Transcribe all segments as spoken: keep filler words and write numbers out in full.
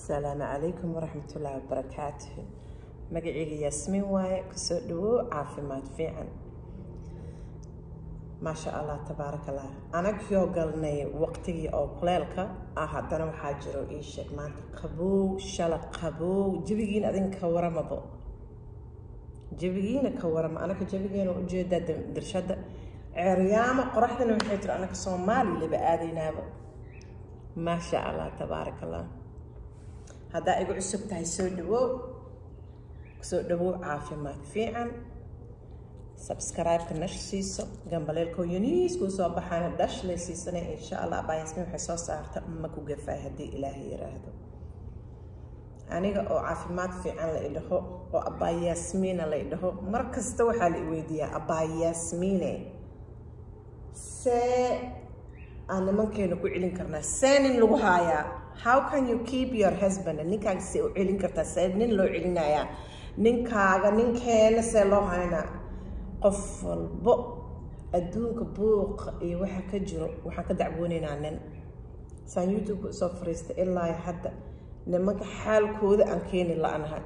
السلام عليكم ورحمة الله وبركاته. مقعيقي ياسمين واي كسودو عافيمات فيعن ما شاء الله تبارك الله. أنا كيو قلني وقتي أو قليلك أها دانا محاجرو إيشك ما قبو شلا قبو جبيجين أذن كورما بو جبيجين كورما أنا كجبيجين وجودة درشدة عريامة قرحتنا وحيتر أنا كصومالي اللي بآذي نابو ما شاء الله تبارك الله. هذا يقول عسب تاي سودو سودو عافيمات فيعن سبسكرايب كنش سيسو جنباليلكو يونيس كو سو بحانا داش لي سيسنه ان شاء الله با ياسمين waxay soo saarta ma ku gafay hadii ilaahay yiraahdo aniga oo caafimaad fiican la idhaho oo abaa yaasmiin la idhaho mar kasta waxa la weydiyaa abaa yaasmiine see ana mankeena ku cilin karnaa saanin lagu haayaa how can you keep your husband ninkaaga si u cilin kartaa saanin loo cilinayaa ninkaaga ninkeena see loo haynaa qof walbo adduunka buuq iyo waxa ka jiro waxaan ka dacwoonaynaa nin saan youtube soo fariistay ilaa hadda nimanka xaalkooda aan keeni la'anahay.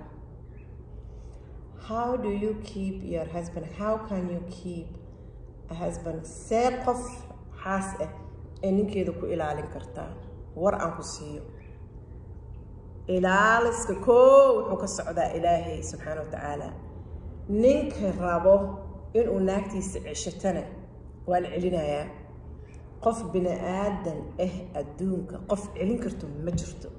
How do you keep your husband? How can you keep a husband? see qof xaas ah ee ninkeeda ku ilaalin kartaa war aan ku siiyo ilaaliska koo wuxuu ka socdaa ilaahay subxaanahu wa tacaala. ninka rabo inuu naagtiisa ceshatana waa la celinayaa. qof bini aadan ah adduunka qof celin karto ma jirto.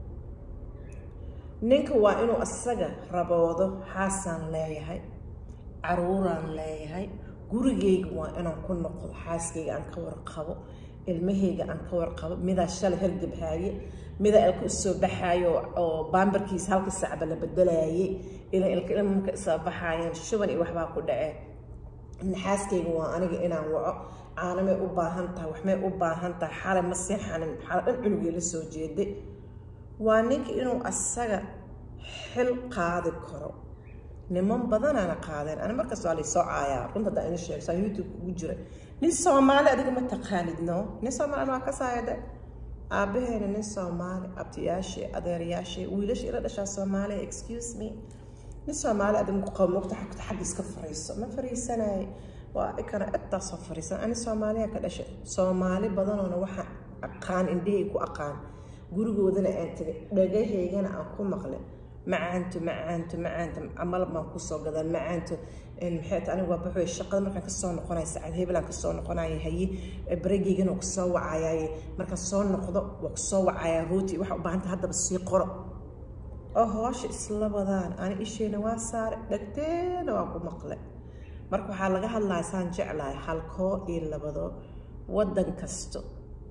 ninka waa inuu asaga raboodo xaasaan leeyahay caruuraan leeyahay gurigeyga waa inaan ku noqdo xaaskeyga aan ka warqabo ilmaheyga aan ka warqabo midaa shalay hargabhaaye midaa ilka usoo baxaayo oo baambarkiisa halka sacba la bedelaayay ilaa ilka ilmamka isoo baxaayeen shuban iyo waxbaa ku dhacee. xaaskeyga waa aniga inaan waco caanamay u baahan tahay waxmay u baahan tahay xalay ma seexanin xalay dhan cunugii la soo jeeday. waa ninka inuu asaga xil qaadi karo. niman badanaana qaadeen ana markaas waa laysoo caayaa runta haddaa ina sheegsaa youtube ugu jira nin soomaali adiga ma taqaanidno nin soomaali waa ka saayada aabaheena nin soomaali abtiyaashii adeerayaashii wiilashii ila dhashaa soomaaliya excuse me nin soomaali adiga ku qabo mogta xagta xag iska fariiso ma fariisanay waa ikana intaa soo fariisan ani soomaaliya ka dhashay soomaali badanoona waxa aqaan indhahey ku aqaan gurigoodana aan tagay dhagaheygana aan ku maqlay macaanto macaanto macaanto amal baan ku soo gadan macaanto in maxay tahay anigu waa baxay shaqada markaan ka soo noqonay saacad hebelan ka soo noqonay hayi breakigan oo soo wacayay markaan soo noqdo waa ku soo wacaya rooti waxa u baahan tahay hadaba sii qoro oo hoosh isla wadaan ani isheena waa saar dhagteena waa ku maqlay. marka waxa laga hadlayaa saan jeclahay halkoo iyo labado wadan kasto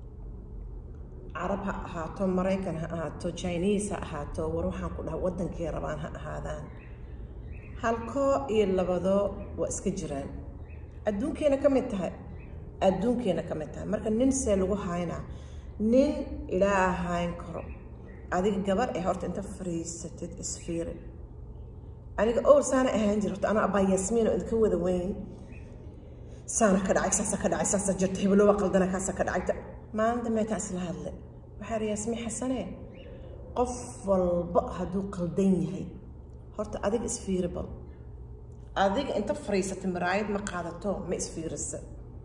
عرب هاتو مريكان هاتو Chinese هاتو وروحان كلها ودن كي ربان هادان هالكو يلبدو واسك جيران ادون كينا كمتها ادون كينا كمتها marka nin see lagu hayna nin ilaahayn karo adiga gabar ay horta inta fariisatid isfiir aniga oo saana ahaan jirto ana abaa yaasmiin oo idka wada weyn saana ka dhacay saasa ka dhacay saasa jirta heblo qaldana kaasa ka dhacay maanta ma taas la hadlay waxa yaasmi xasane qof walba haduu qaldan yahay horta adiga isfiiribal adiga inta fariisatay maraayad ma qaadato ma isfiirisa.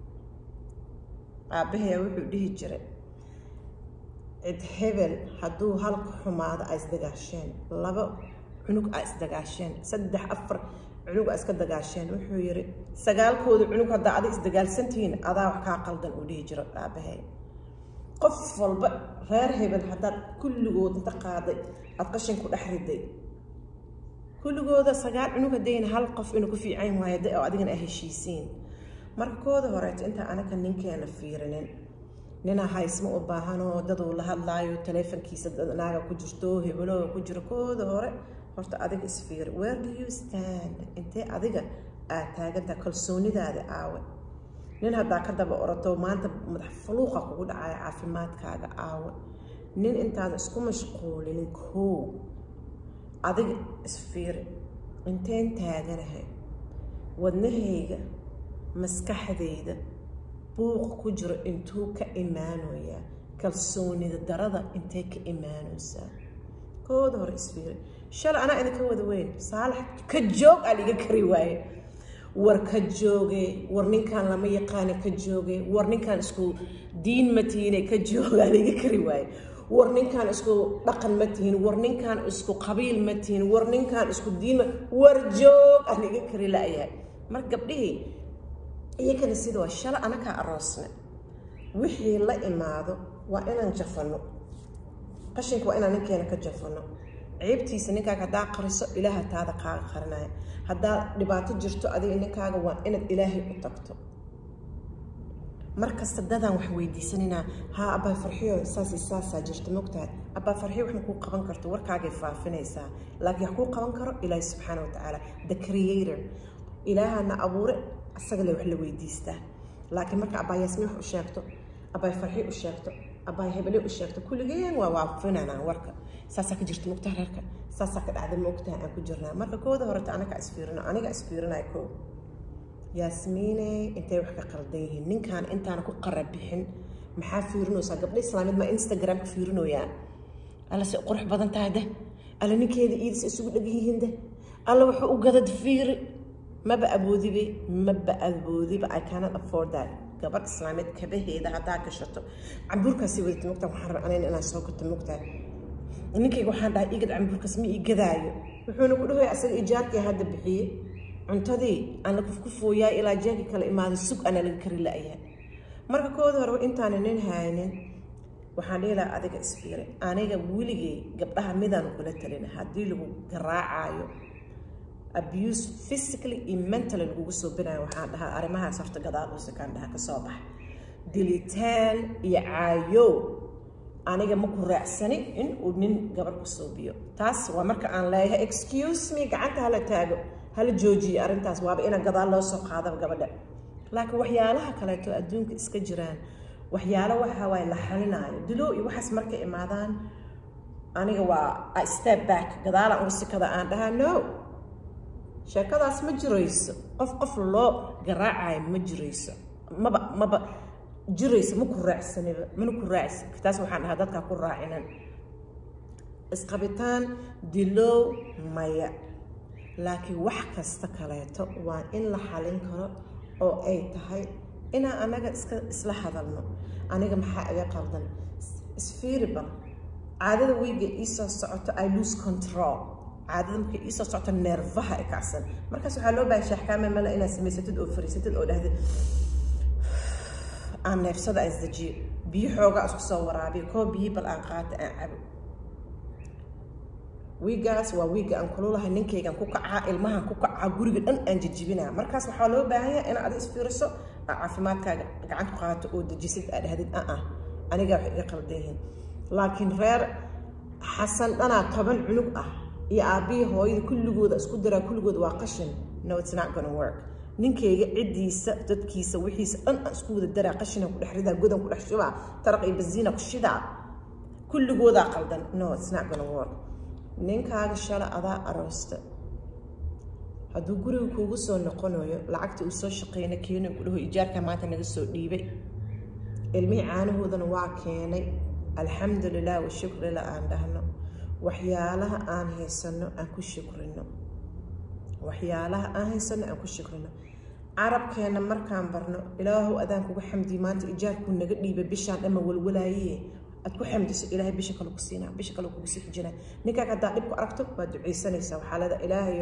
aabahay wuxuu dhihi jiray cid hebel haduu halka xumaada ay isdagaasheen laba cunug ay isdagaasheen saddex afar cunug ay iska dagaasheen wuxuu yiri sagaalkooda cunug hadda aad isdagaalsantiin adaa wax ka qaldan u dhihi jiray aabahay. qof walba reer hebel hadda kulligood inta qaaday ad qashin ku dhaxriday kulligooda sagaal cunug hadeen hal qof inuu ku fiican waayo oo adigana ay heshiisiin. marka kooda horeet inta anaka ninkeena fiirinin nina haysma u baahano dad uu la hadlaayo telefonkiisa dadnaaga ku jirto hebelo ku jiro kooda hore horta adiga isfiir where do you stand intee adiga aad taaganta kalsoonidaada aawe. nin hadda ka daba orato maanta madax fuluuqa kugu dhacay caafimaadkaaga aawe. nin intaada isku mashquulin koo adiga isfiir inteen taaganahay wadnahayga maskaxdayda buuq ku jiro intuu ka imaanaya kalsoonida darada intee ka imaanaysa كود هور اسفيري شل أنا إذا كود وين صالح كجوج على كري واي ور كجوجي ورنين كان لما يقاني كجوجي ورنين كان اسكو دين متينة كجوج على كري واي ورنين كان اسكو رقم متين ورنين كان اسكو قبيل متين ورنين كان اسكو دين ورجوج على كري لا إياه مركب ليه إيه كان يصير الشل أنا كأراسنا وحي لا إماده وأنا نجفنه قشنك وأنا نكينا كجفنه عيبتي سنك هذا قرص إله هذا قاع قرناه هذا لبعض جرتو أدي إنك هذا وإن إلهي أتقته مركز تبدأ وحويدي سننا ها أبا فرحيو ساسي ساسا جرت مقتاد أبا فرحيو إحنا كوك قبان كرتو وركع جفا فينيسا لكن يحكوا قبان كر إلهي سبحانه وتعالى the creator إلهنا أبور السجل وحلو ويديسته لكن مركز أبا يسمح وشاكته أبا فرحيو وشاكته أبا هبلي وشاكته كل جين ووافنا أنا وركع ساسا كجرت مقتاد هركع ساسا كدعد المقتاد أنا كجرنا مركز كوده هرت أنا كأسفيرنا أنا كأسفيرنا يكون ياسمينة أنت وحكي قرديه نين كان أنت أنا كو قرب بحن محافيرنو ساقب لي سلامد ما إنستغرام كفيرنو يا الله سيقرح بدن تاده الله نيك هذه إيدس السوق لقيهن ده الله وحو قدد فير ما بقى بوذي بي ما بقى بوذي بقى I cannot afford that قبل سلامد كبه إذا هتاك شرطه عبورك سويت مقطع محرم أنا أنا سوقت مقطع نيك يقول حدا يقعد عبورك اسمي يقدايو وحنا كله أصل إيجاد هذا بحيه cuntadii aan la kufkufoyaa ilaa jeegi kala imaado sug ana laga kari la'yahay marka kood hore intaan nin haynin waxaan dheelaa adiga isfiire aniga wiligay gabdhaha midaan kula talina hadii lagu garaacayo abuse physically and mentally lagu soo binayo waxaan dhahaa arimaha sarta gadaal oo sakan dhaha ka soo bax dilitaan iyo caayo aniga ma ku raacsani in uu nin gabar ku soo biyo taas waa marka aan leeyahay excuse me gacanta hala taago هل جوجي أرنتاس وابا إنا قضاء الله سوق هذا قبل لكن وحيالها كلاتو أدونك إسكجران وحياله وحواي لحالنا دلو يوحس مركي إمادان أنا جوا I step back قضاء الله أرسي كذا عندها no شيء كذا اسمه جريس قف قف الله قراعي مجريس ما ب ما ب جريس مو كراعس نبى منو كراعس كتاس وحنا هذا كراعينا إسقبتان دلو مايا لكن wax kasta kaleeto waa in la xalin karo oo ay tahay ina anaga iska isla hadalno aniga maxaa iga qaldan isfiiriba caadada wiiga isoo socoto I lose control caadada markay isoo socoto nervaha ay kacsan markaas waxa loo baahan shaxkaama mala ina sameysatid oo fariisatid oo dhahday aan neefsada isdaji biyo xooga isku soo waraabiyo koo biyo bal aan qaata aan cabo wiigaas waa wiiga aan kululahay ninkeygan ku kacaa ilmahan ku kacaa guriga dhan aan jijibinaa markaas waxaa loo baahan yahay in aad isfiiriso caafimaadkaaga gacan ku qaato oo dejisid aad dhahdid ah aniga wax iga qaldeeyeen laakiin reer xasan dhana toban cunug ah iyo aabii hooyada kulligooda isku dara kulligood waa qashin no it's not going to work ninkeyga cidiisa dadkiisa wixiisa dhan isku wada dara qashina ku dhaxrida godan ku dhax shubaa taraq iyo basiina ku shida kulligooda qaldan no it's not going to work ninkaaga shala adaa aroosta hadduu guriga kuugu soo noqonayo lacagta uu soo shaqeeyna keeno ku dhaho ijaarka maanta naga soo dhiibay ilmihii caanahoodana waa keenay alxamdulilah wa shukri la aan dhahno waxyaalaha aan haysano aan ku shukrino waxyaalaha aan haysano aan ku shukrino carabkeena markaan barno ilaahu adaan kugu xamdi maanta ijaarku naga dhiibay bishaan dhama walwalaayee أتكو حمدس إلهي بشكل كسينا بشكل كسيح جنا نكاك دا دبكو أركتو بدعي سنيسا وحالة إلهي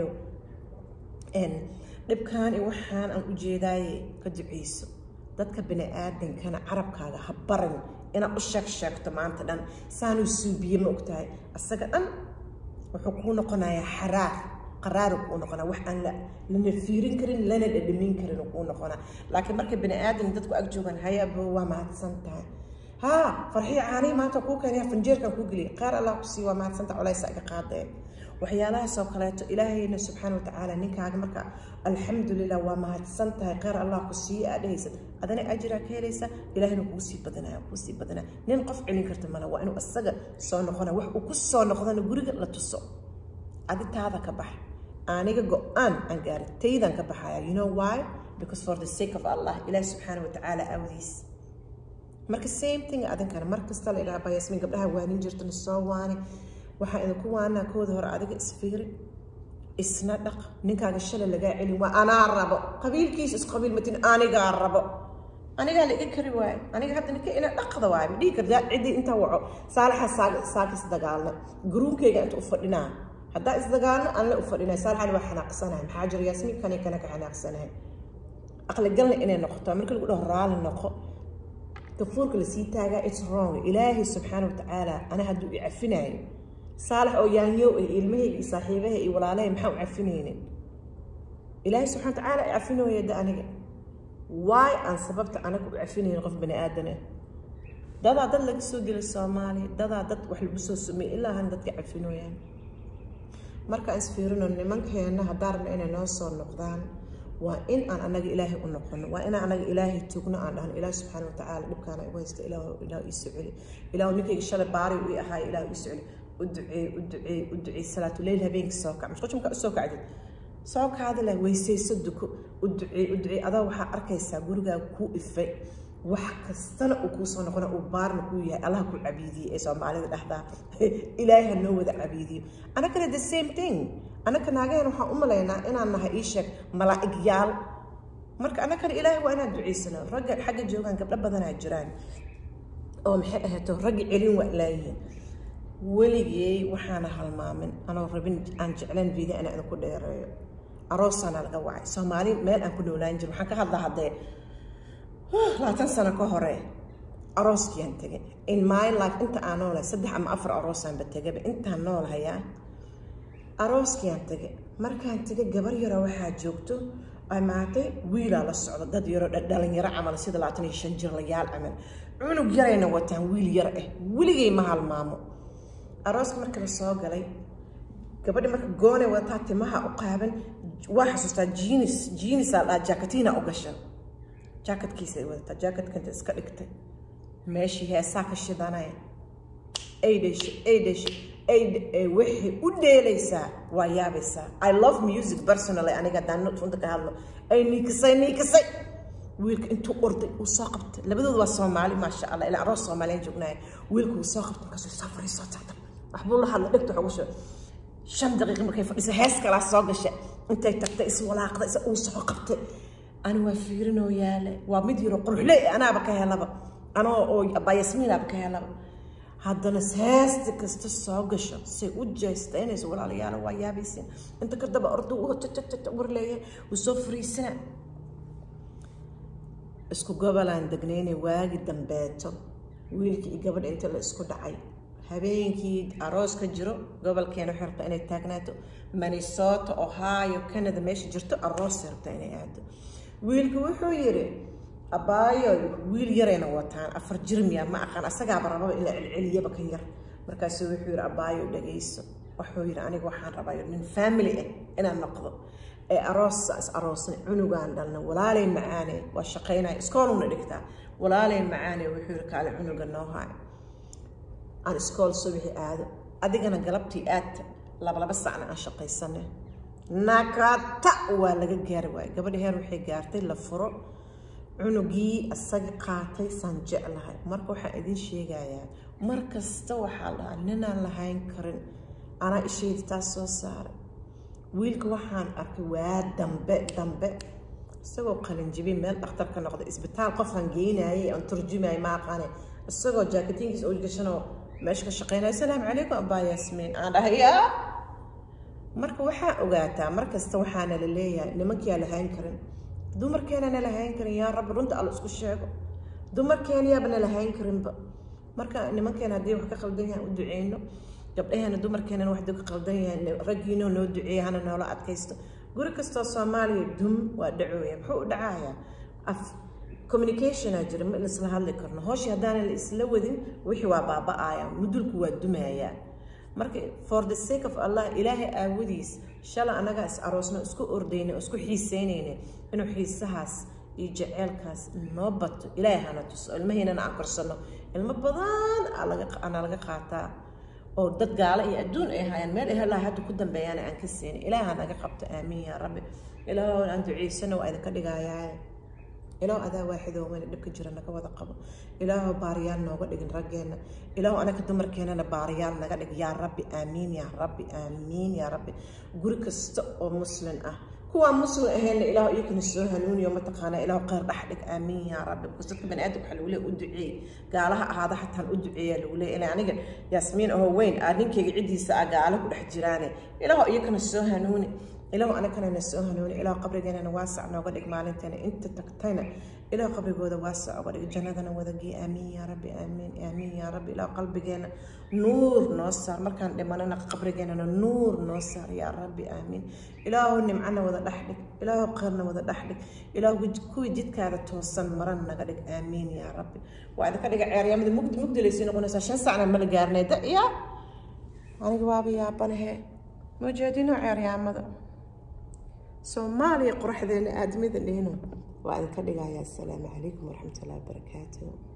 إن دبكان إوحان أن أجيداي كدعيسو دادك بني آدم كان عرب كاغا حبرن إنا أشاك شاك تمان تدان سانو سوبيه مؤكتاي أساقا أن وحكونا قنايا حرار قرار كونا قنا وحن لا لأن فيرين كرين لنا الأدمين كرين كونا قنا لكن مركب بني آدم دادكو أكجوغان هيا بوا ما تسنتاي ها فرحي عاني ما تقول كان يا فنجير كان كوجلي قال الله قصي وما تسنت على ساق قاضي وحيالها سوكلات إلهي سبحانه وتعالى نيك عجمك الحمد لله وما تسنت قال الله قصي أليس أذني أجرك ليس إلهي نقصي بدنا قصي بدنا ننقف عليك كرتمنا وإنه السجى صان خنا وح وكل صان خنا نجرج لا تصو عدت هذا كبح أنا جو أن أنقار تيدا كبح you know why because for the sake of Allah إلهي سبحانه وتعالى أوديس marka same thing adan kana markasta la ilaa bayasmin gabdhaha waanin jirtan soo waani waxaa idinku waanaa kooda hore adiga isfiiri isna dhaq ninkaaga shalay lagaa celin waa anaa rabo qabiilkiisa isqabiil matin anigaa rabo anigaa la ikari waaye aniga hadda ninka ina dhaqda waaye dhihi kartaa ciddii intaa waco saalaxa saaka isdagaalna garuunkayga inta u fadhinaa haddaa isdagaalna aan la u fadhinay saalaxani waa xanaaqsanahay maxaa jira yaasmiin kani kana ka xanaaqsanahay aqli galna inay noqoto marka lagu dhaho raali noqo gafuurka la sii taagaa it's wrong ilaahay subxaana wa tacaala ana hadduu i cafinayo saalax oo yaanyo eh ilmahayga iyo saaxiibaha iyo walaalahay maxaa u cafinaynin ilaahay subxaana wa tacaala i cafinooya da aniga واي أن سببت أنا كنت عفيني نقف بني آدم دادا داد لك سودي للصومالي دادا داد وحل بسو سمي إلا هندك عفينو يعني مركا أسفيرون أن من كينا هدارنا إنا نوصل نقدان وإن أنا أنا إلهي أنقن وإن أنا إلهي تقنا عن إله سبحانه وتعالى لبكانا ويست إله إله يسعلي إله نكي الشلة باري وإيهاي إله يسعلي ادعي ادعي ادعي صلاة الليل هبينك السوكع مش قلت مكا السوكع عدد سوق هذا له ويسيسدك ادعي ادعي ادا waxa arkaysa guriga ku ifay wax kastana uu ku soo noqona uu baarna ku yahay Allah ku cabiidiyay ee Soomaalida dhaxda Ilaahay noo wada cabiidiyo ana kale the same thing ana kanageen waxa u maleynaa inaan nahay ii sheeg malaa'ig yaal marka ana kale Ilaahay waa inaan duceysano rag xagga joogan gabdho badan ay jiraan oo maxay ahaato rag celin waa ilaahay waligay waxaana halmaamin anoo rabin aan jeclaan video ana ku dheereeyo aroosana laga wacay Soomaali meel aan ku noolaan jiro waxaan ka hadlaa hadee labaatan sano ka hore arooskiyaan tagay in my life inta aan noolahay saddex ama afar aroosaan ba tagay inta noolahay arooskiyaan tagay markaan tagay gabar yar waxa joogto ay maatay wiil la socdo dad yar dhalinyaro yar amal sida labaatan iyo shan jir la yaal amal cunug yarayna wataan wiil yar ah wiligay ma halmaamo arooska marka la soo galay gabadha marka goone wata timaha u qaaban waxa xasuustaa jeans jeans la jacketina u gashan jacketkiisa ay wata jacketka iska dhigtay meeshii heesaa ka shidanay aydish aydish ayd wixii u dheelaysa waa yaabaysa I love music personally aniga daan runta ka hadlo ay ninkisay ninkisay wiilka intuu orday uu soo qabtay labadoodu waa Soomaali ma sha Allah ila aroos Soomaaliyeed joognay wiilku uu soo qabtay kasoo safray soo tactay waxbuu la hadla dhigto xogasho shan daqiiqo markay fadhiso hees kala soo gashay intay tagtay is walaaqday is uu soo qabtay ana waa fiirino yaale waa mid yaro qurxley anaaba ka helaba ana oo abayasmiin ab ka helaba haddana heesta kasta soo gasho si u jeestaynayso walaalayaal waa yaabaysan inta ka daba ordo oo tata warleeyahay uu soo fariisana isku gobolaan degneynay waagi dambeeto wiilkii gabadh inta la isku dhacay habeenkii aroos ka jiro gobolkeena xirta inay taagnaato Minnesota Ohio Canada meesha jirto aroos xirta inay aado wiilku wuxuu yiri abaayo wiil yarayna wataan afar jirmiya ma aqaan asaga baraba ila cilciliyaba kan yar markaas wuxuu yiri abaayo dhageyso wuxuu yiri aniga waxaan rabaa nin family ah inaan noqdo ee aroos as aroosna cunugaan dhalna walaalay macaane waa shaqeynay iskooluna dhigtaa walaalay macaane wuxuu yiri kaale cunuga noo haay aan iskool subaxi aado adigana galabtii aad laba laba saacna aan shaqaysanay nakata waa laga gaar waay gabadha heer waxay gaartay la furo cunugii asaga qaatay san jeclahay marka waxa idin sheegayaa markasta waxa la ninaan lahayn karin ana isheed taas soo saaray wiilka waxaan arkay waa dambe dambe isagoo qalin jibin meel dhakhtar ka noqday isbitaal qofan geynayay aan turjumay ma aqaan isagoo jaaketiinkiisa oo gashano meesha ka shaqeynay salaam calaykum abaa yaasmiin aan dhahayaa marka waxa ogaataa markasta waxaana la leeyahay nimankii lahayn karin dumarkeena la lahayn karin yaa rab runta alla isku sheego dumarkeena yaabna lahayn karinba marka nimankeena hadii wax ka qaldan yahay u duceeyno gabdhaheena dumarkeena wax ka qaldan yahay ragiino noo duceeyana noola adkaysto guri kasta Soomaaliya dum waa dhacooya muxuu u dhacayaa af communication ajir ma isla hadli karno hoosh hadaan la isla wadin wixii waa baaba'aya mudulku waa dumaya marka for the sake of Allah ilaahi aawadiis shala anaga is aroosna isku ordeyna isku xiiseynayna inuu xiisahaas iyo jaceelkaas noo bato ilaahi hana tuso ilmaheena aan korsano ilma badan alaga ana laga qaataa oo dad gaala iyo adduun ay hayaan meel ay hadda ku dambeeyaan aan ka seenay ilaahi naga qabto aamiin ya rabbi ilaahi aan duceysano waa idin ka dhigayaa إله أدا واحد ومن دبك جرنا كوذا قبل إله باريان نوقد إجن رجعنا إله أنا كدمر كنا باريان نقدر يا ربي آمين يا ربي آمين يا ربي قولك است مسلم أه هو مسلم هن إله يمكن السوء هنون يوم تقانا إله قير أحدك آمين يا ربي قصدك بن آدم حلولة أدعي قالها هذا حتى أدعي الأولى إلى يعني ياسمين هو وين أرنك عدي ساعة قاله كل حجراني إله يمكن السوء هنون إله أنا كنا نسوه هنون إله قبر جنا واسع نوقدك معلنتنا أنت تقتنا إله قبر جوده واسع وقدك جنادنا وذجي آمين يا ربي آمين آمين يا ربي إله قلب جنا نور نصر مركان لما أنا قبر جنا نور نصر يا ربي آمين إله نمعنا وذا لحدك إله قرنا وذا لحدك إله كوي جد كذا توصل مرنا قدك آمين يا ربي وإذا كذا عيار من مقد مقد لسنا قلنا عشان سعنا مل جارنا ده يا أنا جوابي يا بنه موجودين عيار يا مذا سومالي قرح ذي الآدمي ذي هنا وأذكر لك يا السلام عليكم ورحمة الله وبركاته.